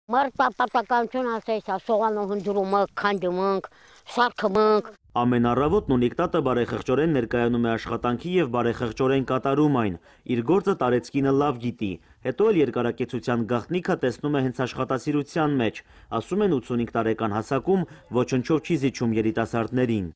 Մարտապատականություն ասես, սողանով հնդրումը, քանդմնք, սարքմնք։ Ամեն առավոտ Նունիկ տատը բարեխղճորեն ներկայանում է աշխատանքի եւ բարեխղճորեն կատարում այն։ Իր գործը տարեցկինը լավ գիտի, հետո էլ երկարակեցության գաղտնիքը տեսնում է հենց աշխատասիրության մեջ, ասում են 85 տարեկան հասակում ոչնչով չի զիջում երիտասարդներին։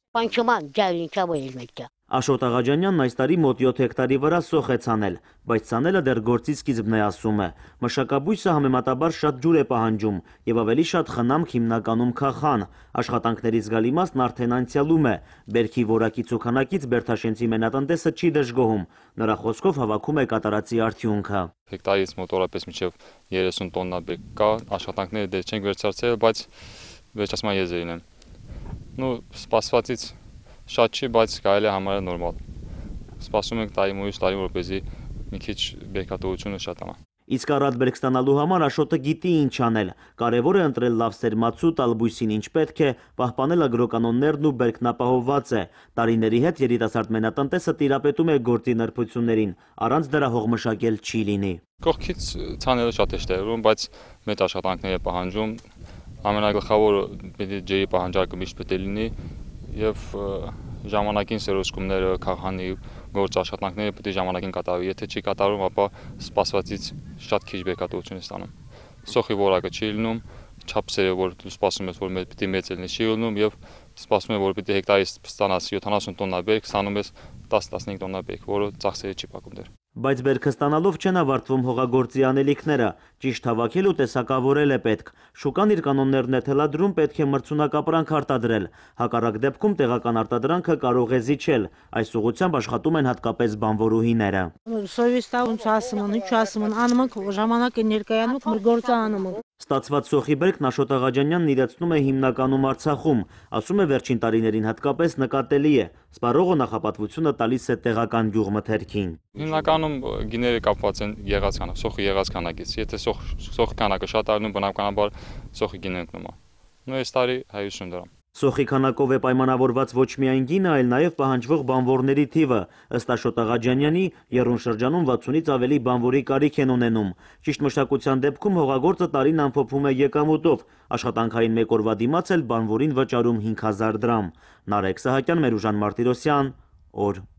Աշոտ Աղաջանյանն այս տարի մոտ 7 հեկտարի վրա սոխ է ցանել, բայց ցանելը դեռ գործի սկիզբն է, ասում է։ Մշակաբույսը համեմատաբար շատ ջուր է պահանջում եւ ավելի շատ խնամք հիմնականում քախան։ Աշխատանքների զգալի մասն արդեն անցյալում է։ Բերքի որակից ու քանակից Բերդաշենցի մենատնտեսը չի դժգոհում։ Նրա խոսքով հավաքում է կատարածի արդյունքը։ Հեկտարից մոտորապես մինչև 30 տոննա բերք կա, աշխատանքները դեռ չենք վերջացրել, բայց վերջացման եզրին են։ Սպասվածից շատ չի, բայց կարելի է համարել նորմալ։ Սպասում ենք տարի տարի, որպեսզի մի քիչ բերքատվությունը շատանա։ Իսկ առատ բերք ստանալու համար Աշոտը գիտի ինչ անել։ Կարևոր է ընտրել լավ սերմացու, տալ բույսին ինչ պետք է, պահպանել ագրոկանոններն ու բերքն ապահովված է։ Տարիների հետ երիտասարդ մենատնտեսը տիրապետում է գործի նրբություններին, առանց դրա հող մշակել չի լինի։ Կողքից ցանելը շատ է շտերում, բայց մեծ աշխատանքներ է պահանջում։ Ամենագլխավորը պետք է ջրի պահանջարկը միշտ պետք է լինի եւ ժամանակին սերոսկումները, քաղանի գործ աշխատանքները պետք է ժամանակին կատարվի։ Եթե չի կատարվում, ապա սպասվածից շատ քիչ բերքատվություն է ստանում։ Սոխի որակը չի լինում, չափսերը, որ սպասում ես, որ պետք է մեծ լինի, չի լինում եւ սպասում է, որ պետք է հեկտարից ստանաս 70 տոննա բերք, ստանում ես 10-15 տոննա բերք, որը ծախսերը չի պակում դեռ։ Բայց բերքը ստանալով չեն ավարտվում հողագործի անելիքները, ճիշտ հավաքել ու տեսակավորել է պետք։ Շուկան իր կանոններն է թելադրում, պետք է մրցունակ ապրանք արտադրել։ Հակառակ դեպքում տեղական արտադրանքը կարող է զիջել։ Այս ուղղությամբ աշխատում են հատկապես բանվորուհիները։ Ստացված սոխի բերքն Աշոտ Աղաջանյանն իրացնում է հիմնականում Արցախում, ասում է վերջին տարիներին հատկապես նկատելի է։ Սպառողը նախապատվությունը տալիս է տեղական գյուղմթերքին։ Հիմնականում գիները կապված են եղած քանակ, սոխի եղած քանակից։ Եթե սոխի քանակը շատ առնում, բնականաբար սոխի գինը ընկնում է։ Այս տարի 150 դրամ։ Սոխի քանակով է պայմանավորված ոչ միայն գինը, այլ նաև պահանջվող բանվորների թիվը։ Ըստ Աշոտ Աղաջանյանի, եռուն շրջանում 60-ից ավելի բանվորի կարիք են ունենում։ Ճիշտ մշակության դեպքում հողագործը տարին ամփոփում է եկամուտով։ Աշխատանքային մեկ օրվա դիմաց էլ բանվորին վճարում 5000 դրամ։ Նարեկ Սահակյան, Մերուժան Մարտիրոսյան, օր։